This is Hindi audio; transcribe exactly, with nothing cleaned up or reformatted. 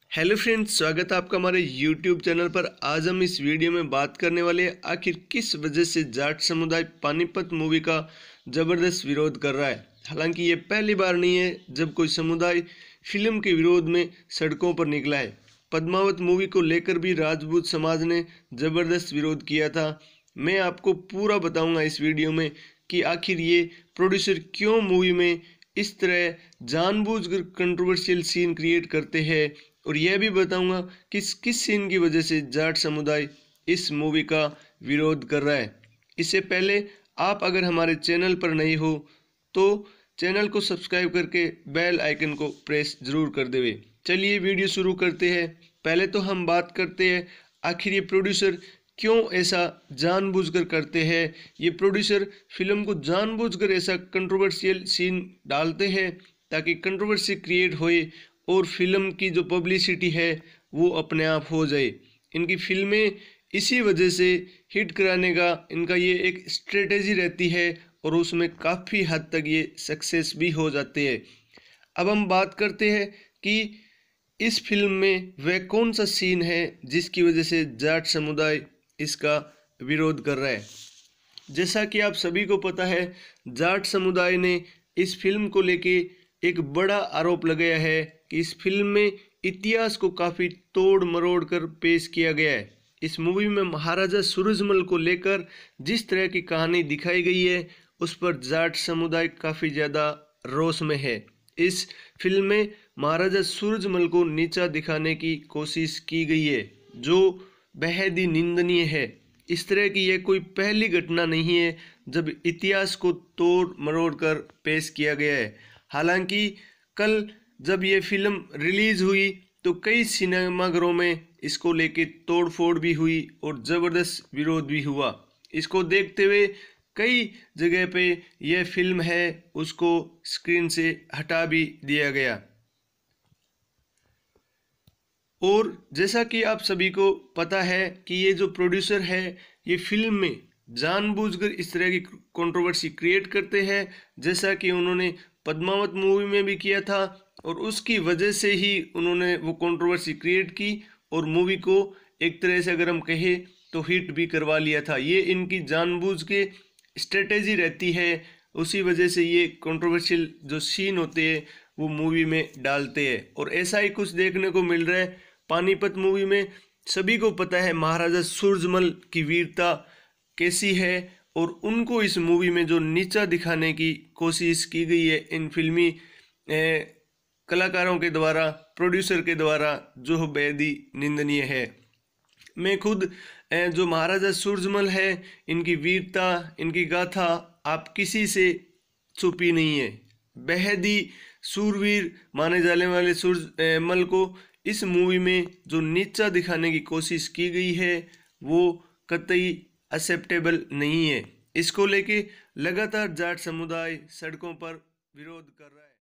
हेलो फ्रेंड्स, स्वागत है आपका हमारे यूट्यूब चैनल पर। आज हम इस वीडियो में बात करने वाले हैं आखिर किस वजह से जाट समुदाय पानीपत मूवी का ज़बरदस्त विरोध कर रहा है। हालांकि ये पहली बार नहीं है जब कोई समुदाय फिल्म के विरोध में सड़कों पर निकला है। पद्मावत मूवी को लेकर भी राजपूत समाज ने ज़बरदस्त विरोध किया था। मैं आपको पूरा बताऊंगा इस वीडियो में कि आखिर ये प्रोड्यूसर क्यों मूवी में इस तरह जानबूझकर कंट्रोवर्शियल सीन क्रिएट करते हैं, और यह भी बताऊंगा किस किस सीन की वजह से जाट समुदाय इस मूवी का विरोध कर रहा है। इससे पहले आप अगर हमारे चैनल पर नए हो तो चैनल को सब्सक्राइब करके बेल आइकन को प्रेस जरूर कर देवे। चलिए वीडियो शुरू करते हैं। पहले तो हम बात करते हैं आखिर ये प्रोड्यूसर क्यों ऐसा जानबूझकर करते हैं। ये प्रोड्यूसर फिल्म को जानबूझकर ऐसा कंट्रोवर्शियल सीन डालते हैं ताकि कंट्रोवर्सी क्रिएट होए और फिल्म की जो पब्लिसिटी है वो अपने आप हो जाए। इनकी फिल्में इसी वजह से हिट कराने का इनका ये एक स्ट्रेटेजी रहती है और उसमें काफ़ी हद तक ये सक्सेस भी हो जाते हैं। अब हम बात करते हैं कि इस फिल्म में वह कौन सा सीन है जिसकी वजह से जाट समुदाय इसका विरोध कर रहा है। जैसा कि आप सभी को पता है, जाट समुदाय ने इस फिल्म को लेके एक बड़ा आरोप लगाया है कि इस फिल्म में इतिहास को काफ़ी तोड़ मरोड़ कर पेश किया गया है। इस मूवी में महाराजा सूरजमल को लेकर जिस तरह की कहानी दिखाई गई है उस पर जाट समुदाय काफ़ी ज़्यादा रोष में है। इस फिल्म में महाराजा सूरजमल को नीचा दिखाने की कोशिश की गई है जो बेहद ही निंदनीय है। इस तरह की यह कोई पहली घटना नहीं है जब इतिहास को तोड़ मरोड़ कर पेश किया गया है। हालांकि कल जब ये फिल्म रिलीज़ हुई तो कई सिनेमाघरों में इसको लेके तोड़फोड़ भी हुई और ज़बरदस्त विरोध भी हुआ। इसको देखते हुए कई जगह पे यह फिल्म है उसको स्क्रीन से हटा भी दिया गया। और जैसा कि आप सभी को पता है कि ये जो प्रोड्यूसर है ये फिल्म में जानबूझकर इस तरह की कंट्रोवर्सी क्रिएट करते हैं, जैसा कि उन्होंने पद्मावत मूवी में भी किया था और उसकी वजह से ही उन्होंने वो कंट्रोवर्सी क्रिएट की और मूवी को एक तरह से अगर हम कहें तो हिट भी करवा लिया था। ये इनकी जानबूझ के स्ट्रेटेजी रहती है, उसी वजह से ये कंट्रोवर्शियल जो सीन होते हैं वो मूवी में डालते हैं। और ऐसा ही कुछ देखने को मिल रहा है पानीपत मूवी में। सभी को पता है महाराजा सूरजमल की वीरता कैसी है और उनको इस मूवी में जो नीचा दिखाने की कोशिश की गई है इन फिल्मी ए, कलाकारों के द्वारा, प्रोड्यूसर के द्वारा, जो बेहद ही निंदनीय है। मैं खुद ए, जो महाराजा सूरजमल है इनकी वीरता, इनकी गाथा आप किसी से छुपी नहीं है। बेहद ही सूरवीर माने जाने वाले सूरजमल को इस मूवी में जो नीचा दिखाने की कोशिश की गई है वो कतई एक्सेप्टेबल नहीं है। इसको लेके लगातार जाट समुदाय सड़कों पर विरोध कर रहा है।